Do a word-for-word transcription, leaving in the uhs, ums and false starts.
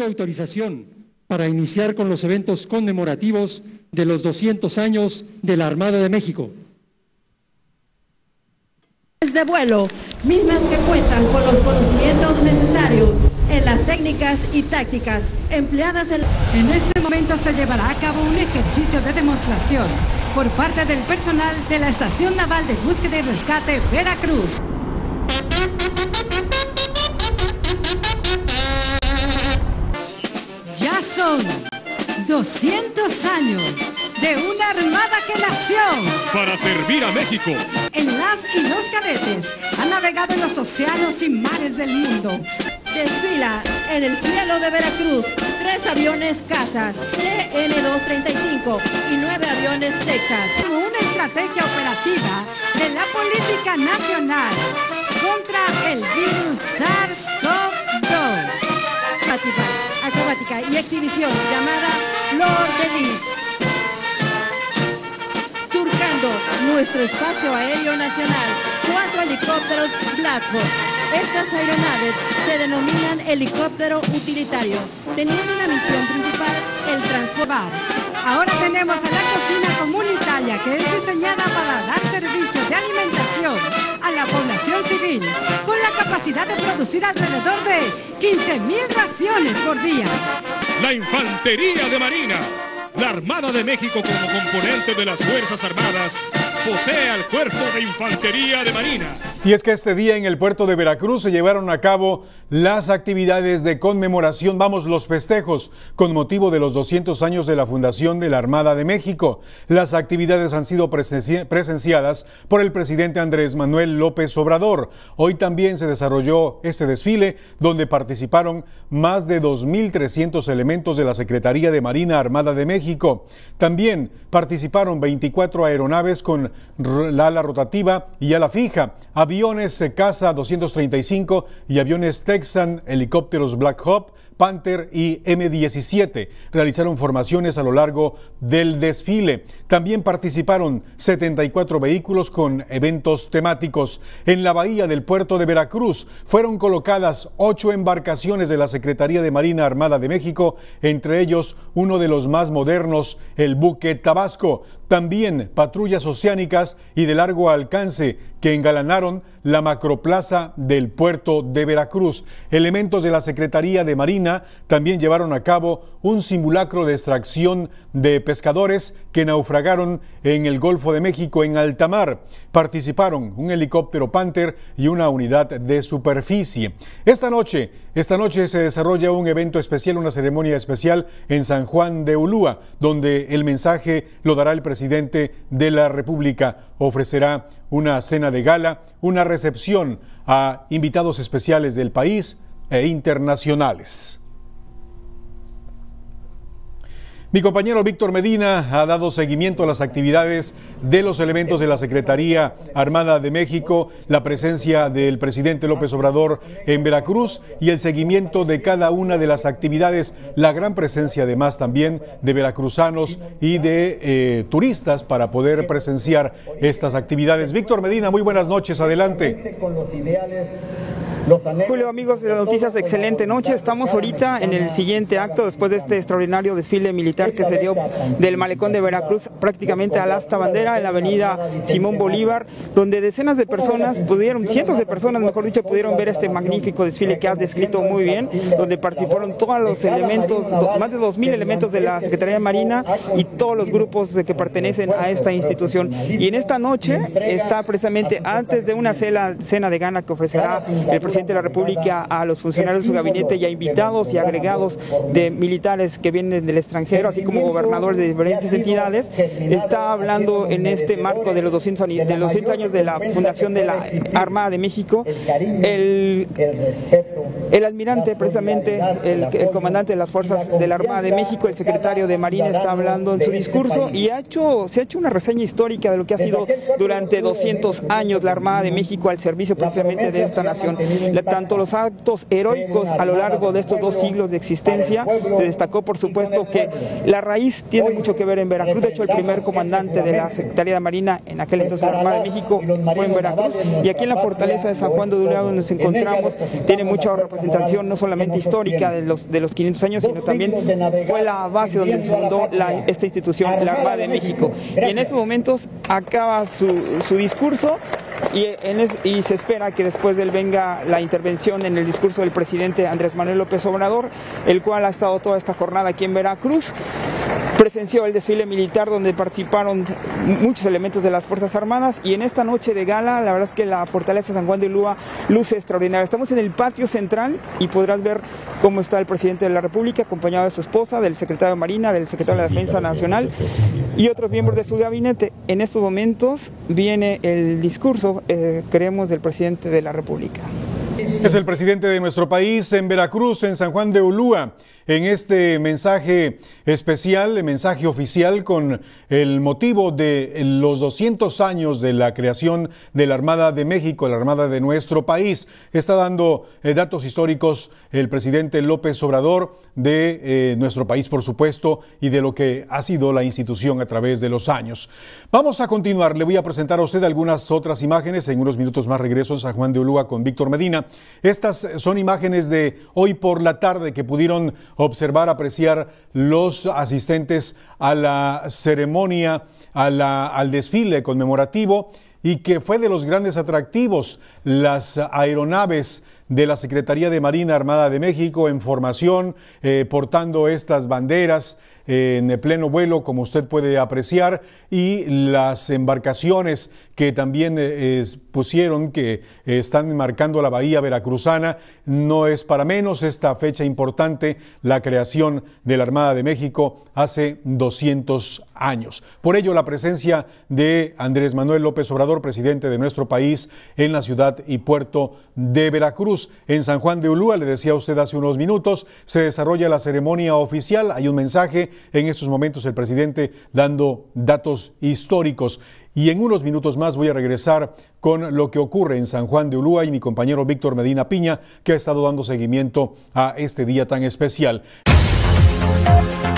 autorización para iniciar con los eventos conmemorativos de los doscientos años de la Armada de México. De vuelo, mismas que cuentan con los conocimientos necesarios en las técnicas y tácticas empleadas en... En este momento se llevará a cabo un ejercicio de demostración por parte del personal de la Estación Naval de Búsqueda y Rescate Veracruz. Ya son doscientos años de una armada que nació para servir a México. En las y los cadetes han navegado en los océanos y mares del mundo. Desfila en el cielo de Veracruz tres aviones caza C N doscientos treinta y cinco y nueve aviones Texas. Como una estrategia operativa de la política nacional contra el virus SARS CoV dos. Acrobática y exhibición llamada Flor de Lis. Surcando nuestro espacio aéreo nacional, cuatro helicópteros Black Hawk. Estas aeronaves se denominan helicóptero utilitario, teniendo una misión principal, el transportar. Ahora tenemos a la cocina comunitaria, que es diseñada para dar servicios de alimentación a la población civil, con la capacidad de producir alrededor de quince mil raciones por día. La Infantería de Marina, la Armada de México como componente de las Fuerzas Armadas, posee al Cuerpo de Infantería de Marina. Y es que este día en el puerto de Veracruz se llevaron a cabo las actividades de conmemoración, vamos, los festejos, con motivo de los doscientos años de la fundación de la Armada de México. Las actividades han sido presenci- presenciadas por el presidente Andrés Manuel López Obrador. Hoy también se desarrolló este desfile donde participaron más de dos mil trescientos elementos de la Secretaría de Marina Armada de México. También participaron veinticuatro aeronaves con la ala rotativa y ala fija, aviones Caza doscientos treinta y cinco y aviones Texan, helicópteros Black Hawk, Panther y eme diecisiete. Realizaron formaciones a lo largo del desfile. También participaron setenta y cuatro vehículos con eventos temáticos. En la bahía del puerto de Veracruz fueron colocadas ocho embarcaciones de la Secretaría de Marina Armada de México, entre ellos uno de los más modernos, el buque Tabasco. También patrullas oceánicas y de largo alcance que engalanaron la macroplaza del puerto de Veracruz. Elementos de la Secretaría de Marina también llevaron a cabo un simulacro de extracción de pescadores que naufragaron en el Golfo de México en alta mar. Participaron un helicóptero Panther y una unidad de superficie. Esta noche, esta noche se desarrolla un evento especial, una ceremonia especial en San Juan de Ulúa, donde el mensaje lo dará el presidente de la República. Ofrecerá una cena de gala, una recepción a invitados especiales del país e internacionales. Mi compañero Víctor Medina ha dado seguimiento a las actividades de los elementos de la Secretaría Armada de México, la presencia del presidente López Obrador en Veracruz y el seguimiento de cada una de las actividades, la gran presencia además también de veracruzanos y de eh, turistas para poder presenciar estas actividades. Víctor Medina, muy buenas noches, adelante. Julio, amigos de las noticias, excelente noche. Estamos ahorita en el siguiente acto después de este extraordinario desfile militar que se dio del malecón de Veracruz prácticamente al asta bandera en la avenida Simón Bolívar, donde decenas de personas pudieron, cientos de personas mejor dicho, pudieron ver este magnífico desfile que has descrito muy bien, donde participaron todos los elementos, más de dos mil elementos de la Secretaría de Marina y todos los grupos de que pertenecen a esta institución. Y en esta noche está precisamente antes de una cena, cena de gala que ofrecerá el presidente de la República a los funcionarios de su gabinete y a invitados y agregados de militares que vienen del extranjero, así como gobernadores de diferentes entidades. Está hablando en este marco de los doscientos años de, los doscientos años de la fundación de la Armada de México, el, el almirante, precisamente el, el comandante de las fuerzas de la Armada de México, el secretario de Marina, está hablando en su discurso y ha hecho, se ha hecho una reseña histórica de lo que ha sido durante doscientos años la Armada de México al servicio precisamente de esta nación. Tanto los actos heroicos a lo largo de estos dos siglos de existencia, se destacó por supuesto que la raíz tiene mucho que ver en Veracruz. De hecho, el primer comandante de la Secretaría de Marina en aquel entonces la Armada de México fue en Veracruz, y aquí en la fortaleza de San Juan de Ulúa donde nos encontramos tiene mucha representación representación no solamente histórica de los, de los quinientos años, sino también fue la base donde se fundó la, esta institución, la Armada de México. Y en estos momentos acaba su, su discurso y, en es, y se espera que después de él venga la intervención en el discurso del presidente Andrés Manuel López Obrador, el cual ha estado toda esta jornada aquí en Veracruz. Presenció el desfile militar donde participaron muchos elementos de las Fuerzas Armadas, y en esta noche de gala la verdad es que la Fortaleza San Juan de Ulúa luce extraordinaria. Estamos en el patio central y podrás ver cómo está el presidente de la República acompañado de su esposa, del secretario de Marina, del secretario de la Defensa Nacional y otros miembros de su gabinete. En estos momentos viene el discurso, eh, creemos, del presidente de la República. Es el presidente de nuestro país en Veracruz, en San Juan de Ulúa, en este mensaje especial, el mensaje oficial con el motivo de los doscientos años de la creación de la Armada de México, la Armada de nuestro país. Está dando eh, datos históricos el presidente López Obrador de eh, nuestro país, por supuesto, y de lo que ha sido la institución a través de los años. Vamos a continuar. Le voy a presentar a usted algunas otras imágenes. En unos minutos más regreso en San Juan de Ulúa con Víctor Medina. Estas son imágenes de hoy por la tarde que pudieron observar, apreciar los asistentes a la ceremonia, a la, al desfile conmemorativo, y que fue de los grandes atractivos, las aeronaves de la Secretaría de Marina Armada de México en formación, eh, portando estas banderas eh, en pleno vuelo, como usted puede apreciar, y las embarcaciones que también eh, pusieron, que eh, están marcando la bahía veracruzana. No es para menos esta fecha importante, la creación de la Armada de México hace doscientos años. Por ello, la presencia de Andrés Manuel López Obrador, presidente de nuestro país, en la ciudad y puerto de Veracruz. En San Juan de Ulúa, le decía a usted hace unos minutos, se desarrolla la ceremonia oficial. Hay un mensaje en estos momentos, el presidente dando datos históricos. Y en unos minutos más voy a regresar con lo que ocurre en San Juan de Ulúa y mi compañero Víctor Medina Piña, que ha estado dando seguimiento a este día tan especial.